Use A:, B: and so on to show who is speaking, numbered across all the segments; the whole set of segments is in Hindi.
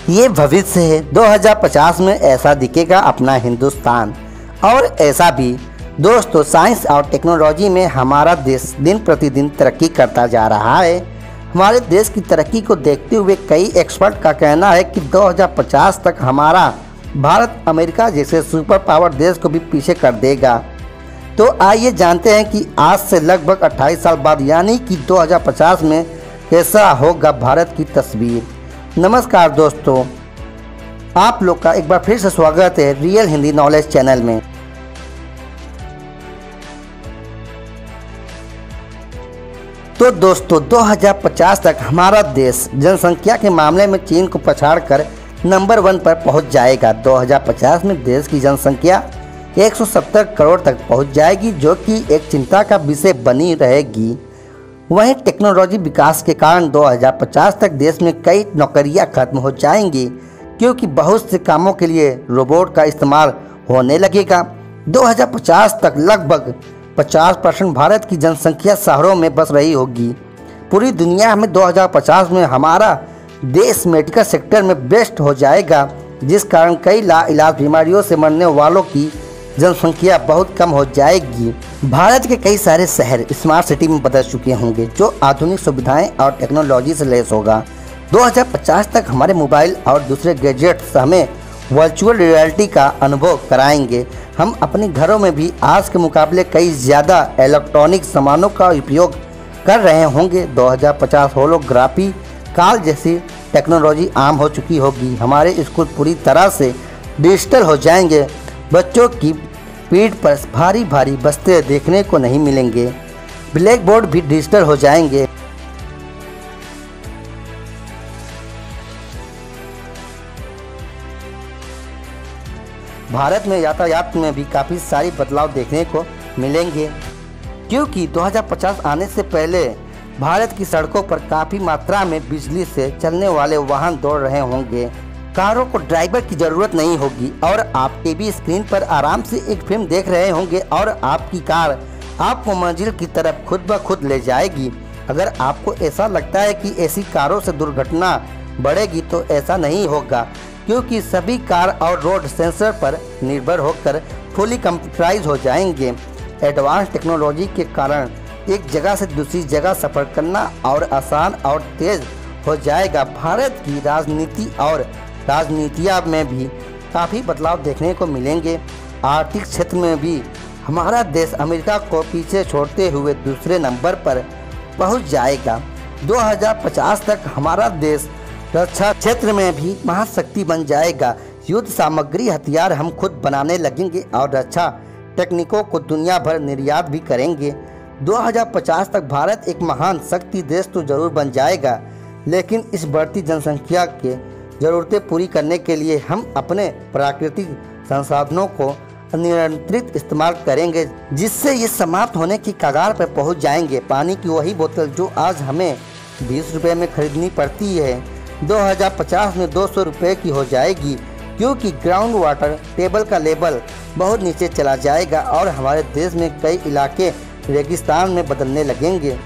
A: ये भविष्य है 2050 में ऐसा दिखेगा अपना हिंदुस्तान। और ऐसा भी दोस्तों, साइंस और टेक्नोलॉजी में हमारा देश दिन प्रतिदिन तरक्की करता जा रहा है। हमारे देश की तरक्की को देखते हुए कई एक्सपर्ट का कहना है कि 2050 तक हमारा भारत अमेरिका जैसे सुपर पावर देश को भी पीछे कर देगा। तो आइए जानते हैं कि आज से लगभग 28 साल बाद यानी कि 2050 में कैसा होगा भारत की तस्वीर। नमस्कार दोस्तों, आप लोग का एक बार फिर से स्वागत है रियल हिंदी नॉलेज चैनल में। तो दोस्तों, 2050 तक हमारा देश जनसंख्या के मामले में चीन को पछाड़कर नंबर 1 पर पहुंच जाएगा। 2050 में देश की जनसंख्या 170 करोड़ तक पहुंच जाएगी, जो कि एक चिंता का विषय बनी रहेगी। वहीं टेक्नोलॉजी विकास के कारण 2050 तक देश में कई नौकरियां खत्म हो जाएंगी, क्योंकि बहुत से कामों के लिए रोबोट का इस्तेमाल होने लगेगा। 2050 तक लगभग 50% भारत की जनसंख्या शहरों में बस रही होगी। पूरी दुनिया में 2050 में हमारा देश मेडिकल सेक्टर में बेस्ट हो जाएगा, जिस कारण कई लाइलाज बीमारियों से मरने वालों की जनसंख्या बहुत कम हो जाएगी। भारत के कई सारे शहर स्मार्ट सिटी में बदल चुके होंगे, जो आधुनिक सुविधाएं और टेक्नोलॉजी से लैस होगा। 2050 तक हमारे मोबाइल और दूसरे गैजेट्स हमें वर्चुअल रियलिटी का अनुभव कराएंगे। हम अपने घरों में भी आज के मुकाबले कई ज़्यादा इलेक्ट्रॉनिक सामानों का उपयोग कर रहे होंगे। 2050 होलोग्राफी काल जैसी टेक्नोलॉजी आम हो चुकी होगी। हमारे स्कूल पूरी तरह से डिजिटल हो जाएंगे। बच्चों की पीठ पर भारी भारी बस्ते देखने को नहीं मिलेंगे। ब्लैक बोर्ड भी डिजिटल हो जाएंगे। भारत में यातायात में भी काफ़ी सारी बदलाव देखने को मिलेंगे, क्योंकि 2050 आने से पहले भारत की सड़कों पर काफ़ी मात्रा में बिजली से चलने वाले वाहन दौड़ रहे होंगे। कारों को ड्राइवर की ज़रूरत नहीं होगी और आप टीवी स्क्रीन पर आराम से एक फिल्म देख रहे होंगे और आपकी कार आपको मंजिल की तरफ खुद ब खुद ले जाएगी। अगर आपको ऐसा लगता है कि ऐसी कारों से दुर्घटना बढ़ेगी, तो ऐसा नहीं होगा, क्योंकि सभी कार और रोड सेंसर पर निर्भर होकर फुली कंप्यूटराइज हो जाएंगे। एडवांस टेक्नोलॉजी के कारण एक जगह से दूसरी जगह सफ़र करना और आसान और तेज़ हो जाएगा। भारत की राजनीति और राजनीतियाँ में भी काफ़ी बदलाव देखने को मिलेंगे। आर्थिक क्षेत्र में भी हमारा देश अमेरिका को पीछे छोड़ते हुए दूसरे नंबर पर पहुंच जाएगा। 2050 तक हमारा देश रक्षा क्षेत्र में भी महाशक्ति बन जाएगा। युद्ध सामग्री हथियार हम खुद बनाने लगेंगे और रक्षा तकनीकों को दुनिया भर निर्यात भी करेंगे। 2050 तक भारत एक महान शक्ति देश तो जरूर बन जाएगा, लेकिन इस बढ़ती जनसंख्या के ज़रूरतें पूरी करने के लिए हम अपने प्राकृतिक संसाधनों को नियंत्रित इस्तेमाल करेंगे, जिससे ये समाप्त होने की कगार पर पहुंच जाएंगे। पानी की वही बोतल जो आज हमें 20 रुपये में खरीदनी पड़ती है, 2050 में 200 रुपये की हो जाएगी, क्योंकि ग्राउंड वाटर टेबल का लेवल बहुत नीचे चला जाएगा और हमारे देश में कई इलाके रेगिस्तान में बदलने लगेंगे।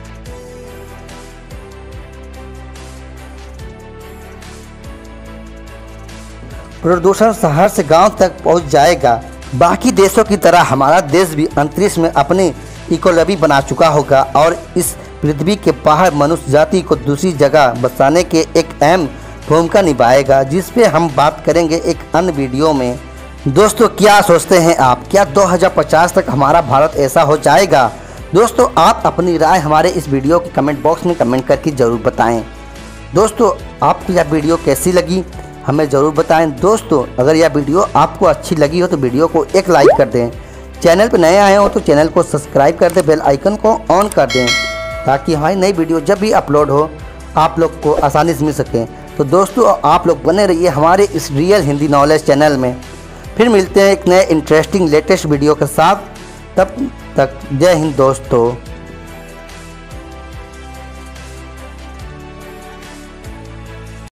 A: प्रदूषण शहर से गांव तक पहुंच जाएगा। बाकी देशों की तरह हमारा देश भी अंतरिक्ष में अपनी इकोलॉजी बना चुका होगा और इस पृथ्वी के बाहर मनुष्य जाति को दूसरी जगह बसाने के एक अहम भूमिका निभाएगा, जिस पे हम बात करेंगे एक अन्य वीडियो में। दोस्तों, क्या सोचते हैं आप? क्या 2050 तक हमारा भारत ऐसा हो जाएगा? दोस्तों, आप अपनी राय हमारे इस वीडियो के कमेंट बॉक्स में कमेंट करके ज़रूर बताएँ। दोस्तों, आपको यह वीडियो कैसी लगी हमें ज़रूर बताएं। दोस्तों, अगर यह वीडियो आपको अच्छी लगी हो तो वीडियो को एक लाइक कर दें। चैनल पर नए आए हो तो चैनल को सब्सक्राइब कर दें, बेल आइकन को ऑन कर दें, ताकि हमारी नई वीडियो जब भी अपलोड हो आप लोग को आसानी से मिल सकें। तो दोस्तों, आप लोग बने रहिए हमारे इस रियल हिंदी नॉलेज चैनल में। फिर मिलते हैं एक नए इंटरेस्टिंग लेटेस्ट वीडियो के साथ। तब तक जय हिंद दोस्तों।